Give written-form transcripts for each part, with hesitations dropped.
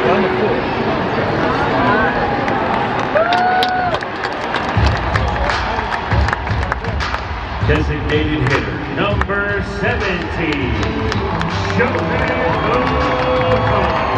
Designated hitter, number 70, Shohei Ohtani.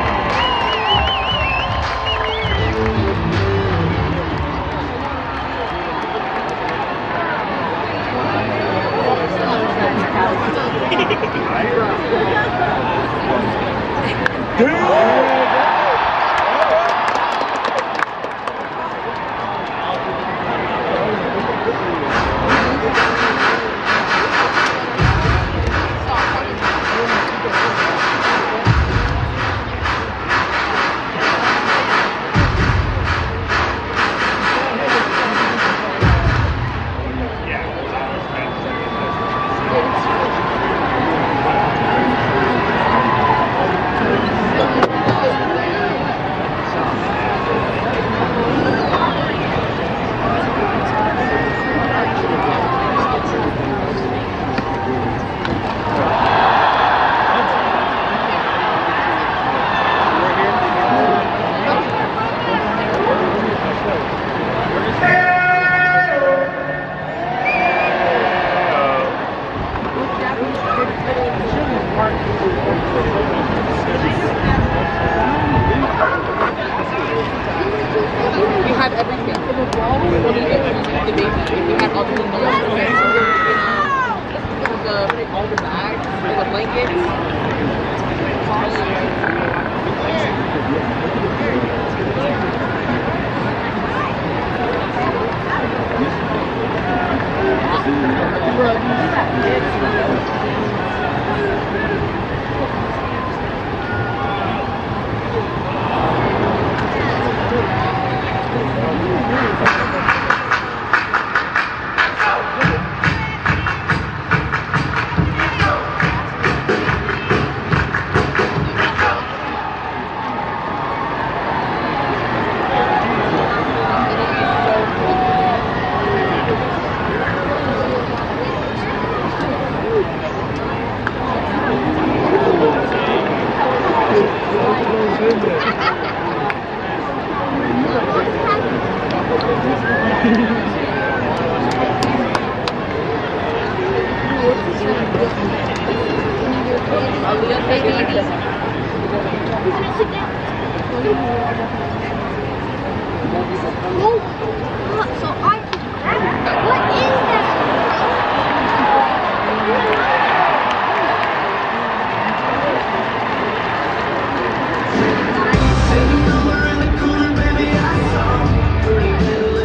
We have everything. What do you get when you eat the baby? We have all the meals, all the bags, all the blankets.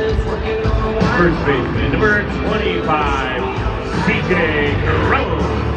First baseman, number 25, CJ Carrillo.